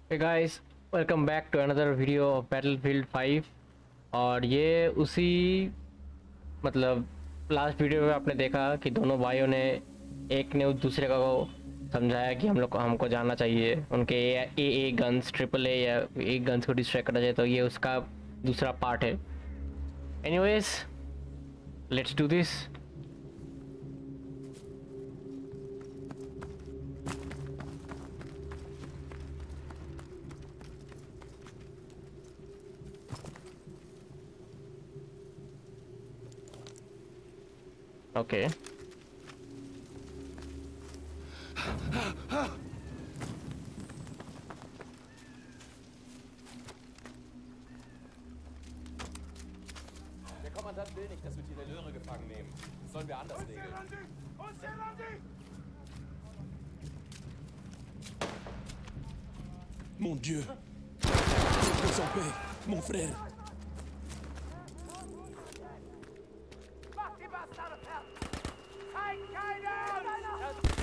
Hey guys, welcome back to another video of Battlefield 5। और ये उसी मतलब लास्ट वीडियो में आपने देखा कि दोनों भाइयों ने एक ने दूसरे को समझाया कि हमको जानना चाहिए उनके ए गन्स ट्रिपल ए या ए गन्स को डिस्ट्रैक्ट करना चाहिए। तो ये उसका दूसरा पार्ट है। Anyways, let's do this. Okay Der Kommandant will nicht, dass wir die Löhre gefangen nehmen. Das sollen wir anders regeln. Mon Dieu! Repose en paix, mon frère! Mach die Bastarde fertig! Zeig keinen!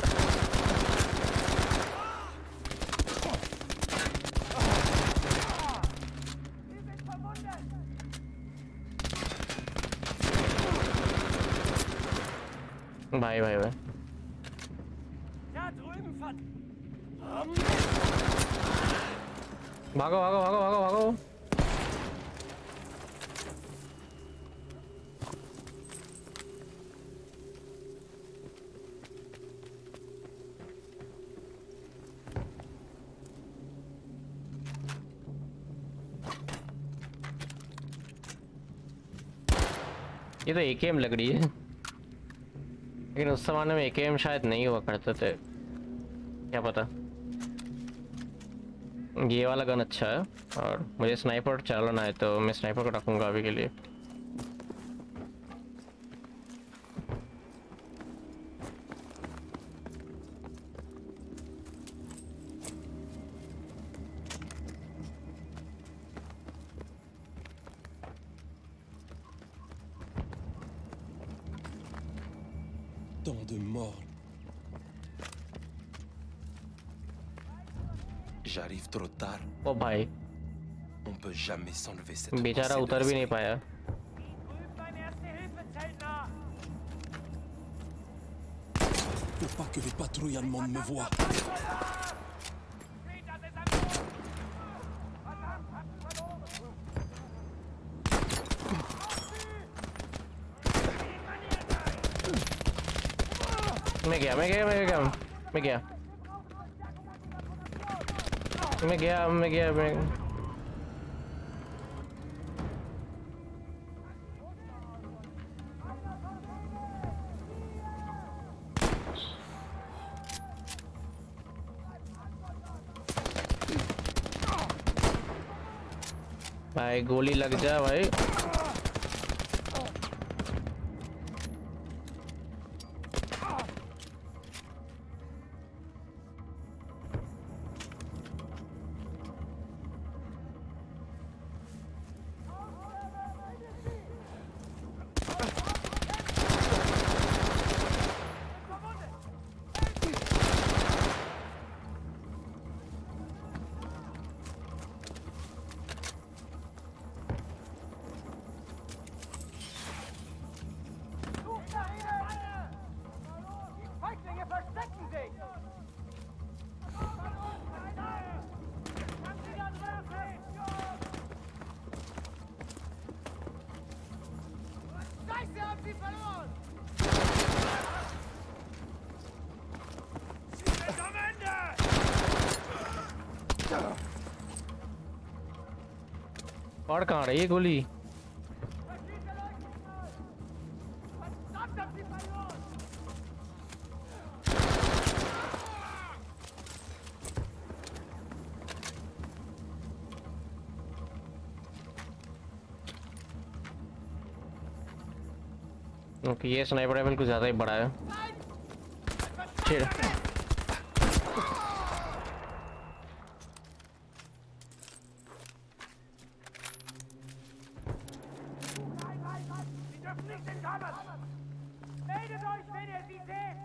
Sie sind verwundet! भाई भाई भाई Da drüben von... भागो भागो भागो भागो भागो। ये तो एकेएम लग रही है, लेकिन उस जमाने में एकेएम शायद नहीं हुआ करते थे, क्या पता। ये वाला गन अच्छा है और मुझे स्नाइपर चलाना है तो मैं स्नाइपर को रखूंगा अभी के लिए। Tant de morts. J'arrive trop tard. ओ भाई, On peut jamais s'enlever cette बेचारा pensée de उतर भी नहीं l'esprit. पाया। Drüben beim Erste-Hilfe-Zentner! Faut pas que les patrouilles allemandes me voient. Seht, das ist ein Boot! Verdammt, hab's verloren! मैं गया मैं गया मैं गया मैं गया मैं गया मैं गया मैं भाई गोली लग जा भाई। Sucht nach ihnen! Die Feiglinge verstecken sich! Kann sie da drüben? Scheiße, haben sie verloren! Sie sind am Ende! और कहाँ रही है गोली? Verschieße Leuchten! Verdammt, haben sie verloren! Okay, ये स्नाइपर राइफल कुछ ज़्यादा ही बड़ा है। चिढ़। Sie dürfen nicht entkommen! Meldet euch, wenn ihr sie seht!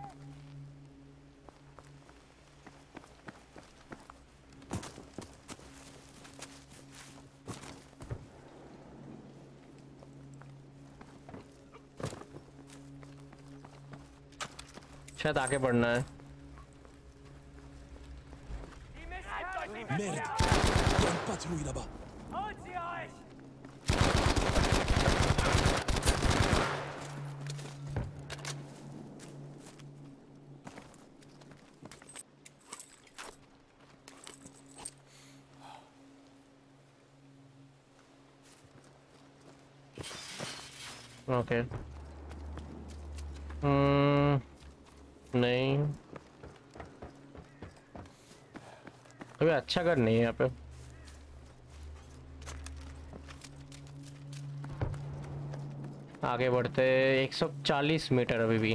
शायद आगे बढ़ना है। Die Mistkerle! Merde. Il y a une patrouille là-bas. Holt sie euch! Okay. नहीं, अभी अच्छा घर नहीं है यहाँ पे। आगे बढ़ते 140 मीटर अभी भी।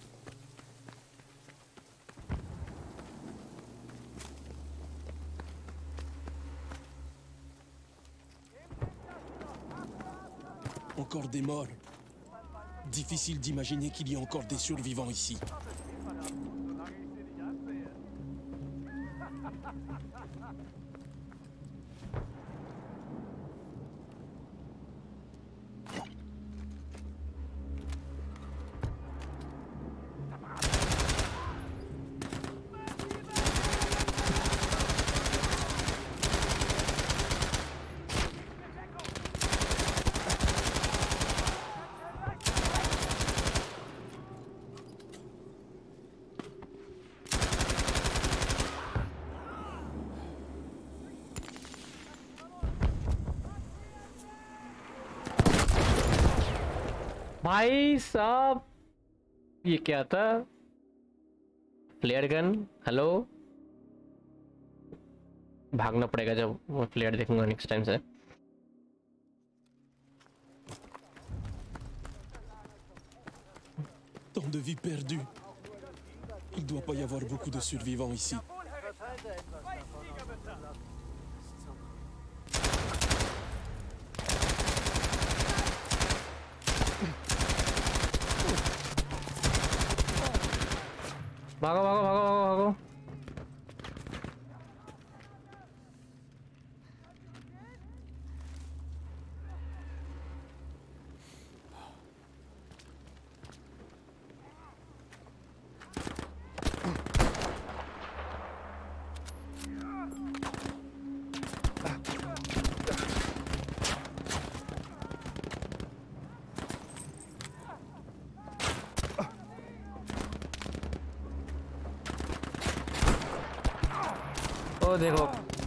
Encore des morts. Difficile d'imaginer qu'il y ait encore des survivants ici. भाई साहब, ये क्या था? Flare gun. हेलो, भागना पड़ेगा जब वो फ्लेयर देखूंगा नेक्स्ट टाइम से। Tant de vies perdues. Il doit pas y avoir beaucoup de survivants ici. भागो भागो भागो भागो भागो। ओ देखो,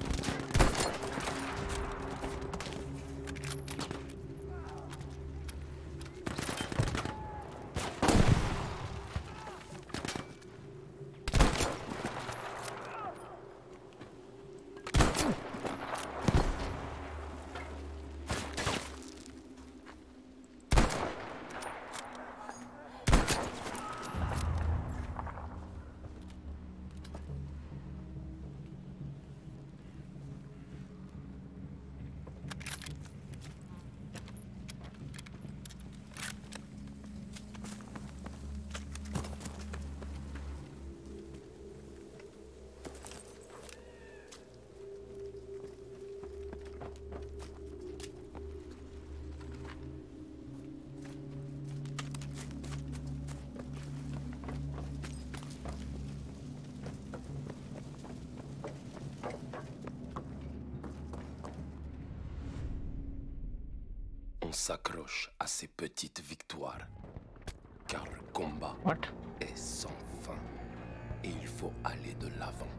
On s'accroche à ces petites victoires, car le combat What? est sans fin et il faut aller de l'avant.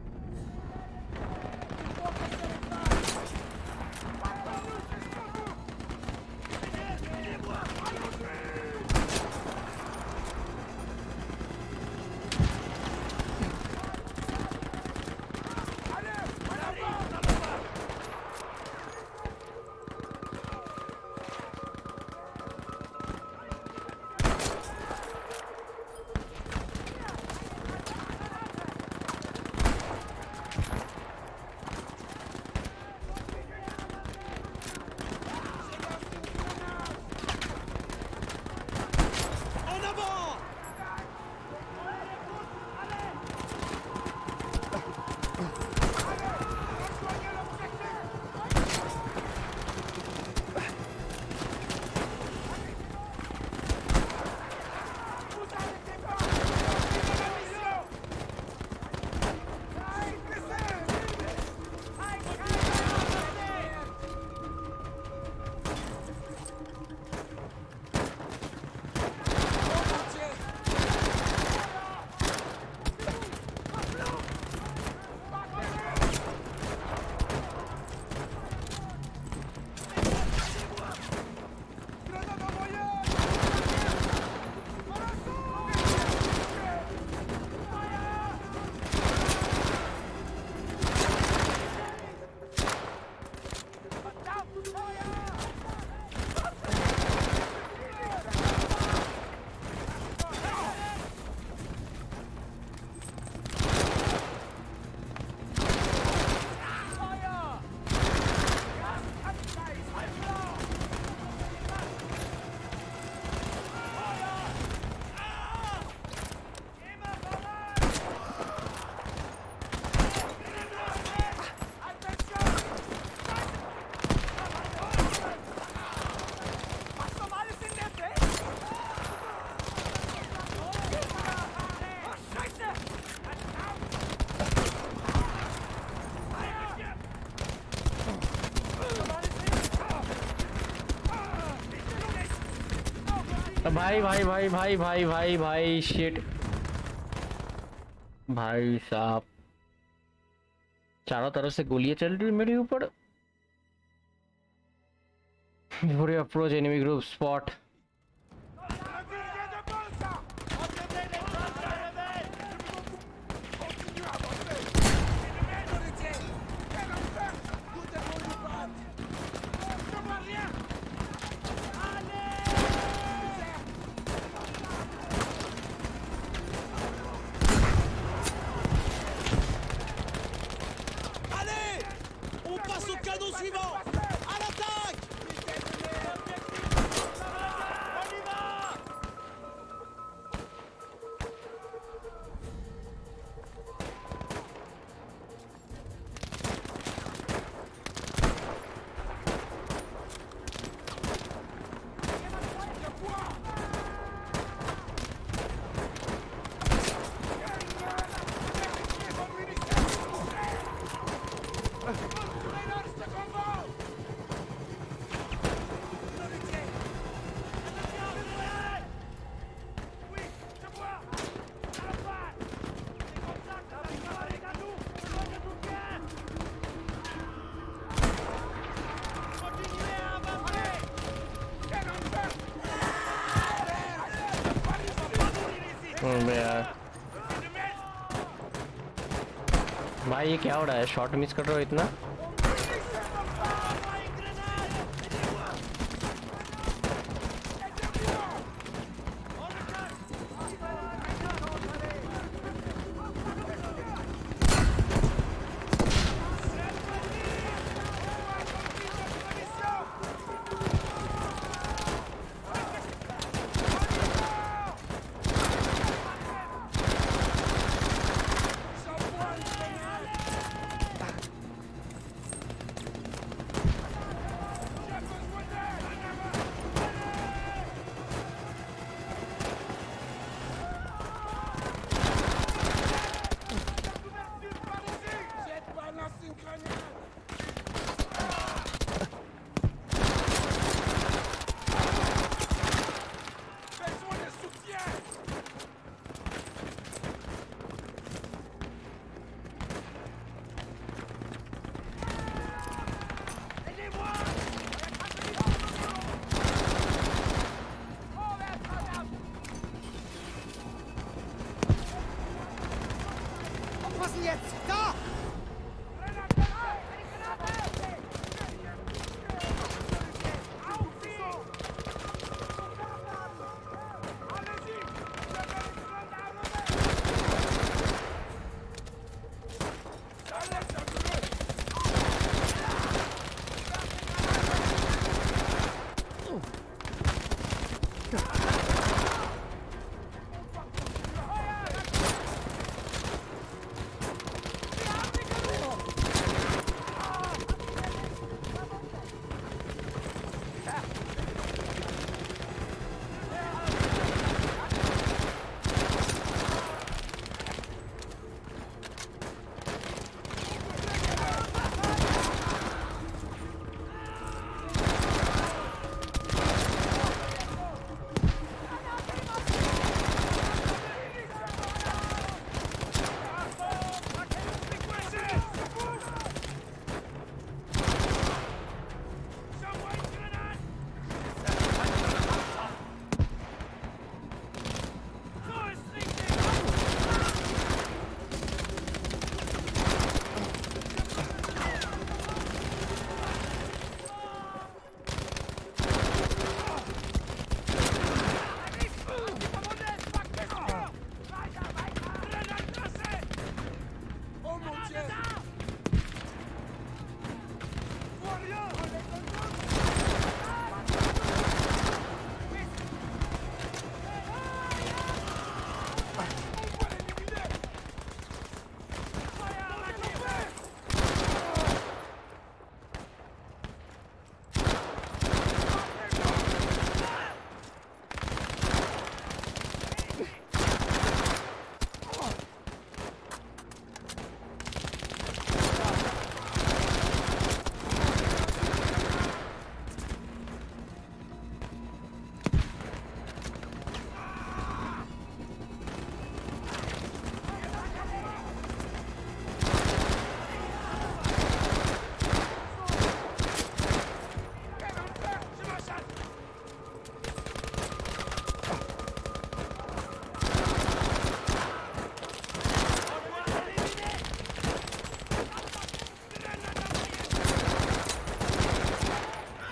भाई भाई भाई भाई भाई भाई भाई शिट भाई साहब, चारों तरफ से गोलियां चल रही मेरे ऊपर। Before you approach enemy group, spot. Allez! On passe au canon suivant! À l'attaque! यार भाई ये क्या हो रहा है? शॉट मिस कर रहे हो इतना?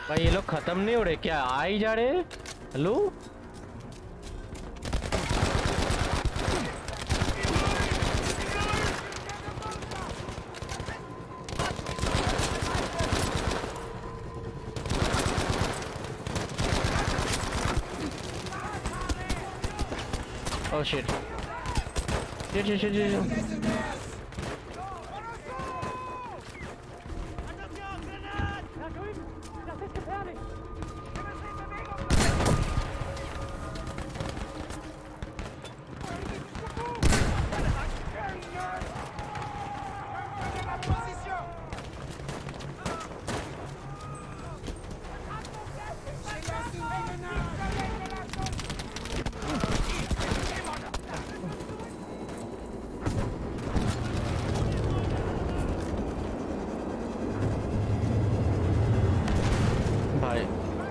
भाई ये लोग खत्म नहीं हो रहे क्या? आ ही जा रहे। Hello oh shit shit. Da drüben! Das ist gefährlich! Wir müssen in Bewegung भाई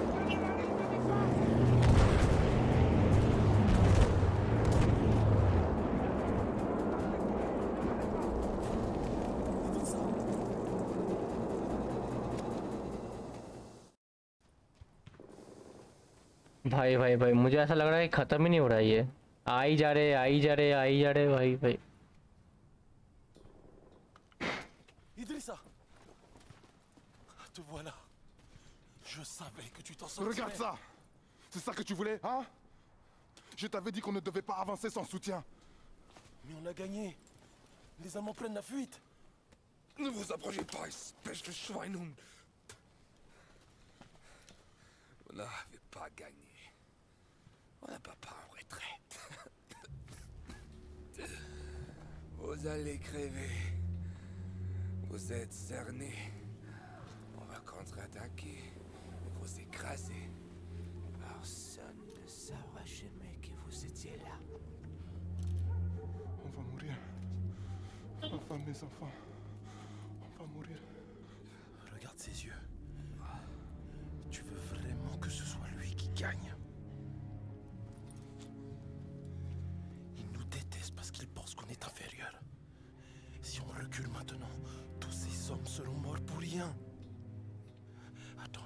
भाई भाई भाई मुझे ऐसा लग रहा है कि खत्म ही नहीं हो रहा है ये। आ ही जा रहे, आ ही जा रहे, आ ही जा रहे भाई भाई। Idrissa, te voilà. Je savais que tu t'en sortirais. Regarde ça. C'est ça que tu voulais, hein? Je t'avais dit qu'on ne devait pas avancer sans soutien. Mais on a gagné. Les Allemands prennent la fuite. Ne vous approchez pas, espèce de Schweinhund. On n'avait pas gagné. On n'a pas en retraite. Vous allez crever. Vous êtes cernés. On va contre-attaquer et vous écraser. Personne ne saura jamais que vous étiez là. On va mourir. Ma femme, mes enfants. On va mourir. Regarde ses yeux. Tu veux vraiment que ce soit lui qui gagne? Il nous déteste parce qu'il pense qu'on est inférieur. Si on recule maintenant, tous ces hommes seront morts pour rien. Attends.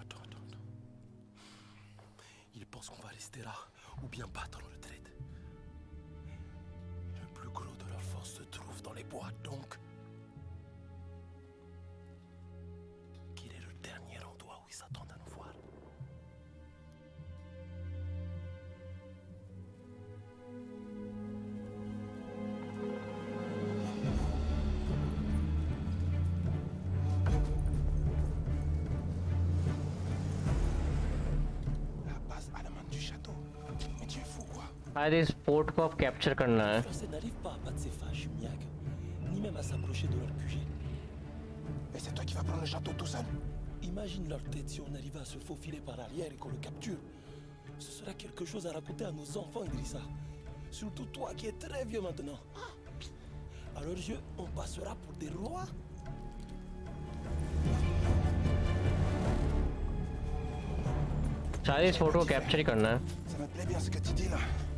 Il pense qu'on va rester là ou bien battre en retraite. Le plus gros de leur force se trouve dans les bois, donc qu'il est le dernier endroit où ils s'attendent à nous voir. La base allemande du château. Mais tu es fou, quoi. शायद इस पोर्ट को अब कैप्चर करना है। Les Français n'arrivent pas à battre ces fâches miaques, ni même à s'approcher de leur QG. Et c'est toi qui vas prendre le château tout seul. Imagine leur tête si on arrive à se faufiler par arrière et qu'on le capture. Ce sera quelque chose à raconter à nos enfants, Idrissa. Surtout toi qui es très vieux maintenant. À leurs yeux, on passera pour des rois. शायद इस फोटो को कैप्चर ही करना है। Ça me plaît bien ce que tu dis là.